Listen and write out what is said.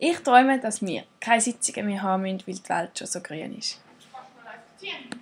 Ich träume, dass wir keine Sitzungen mehr haben müssen, weil die Welt schon so grün ist.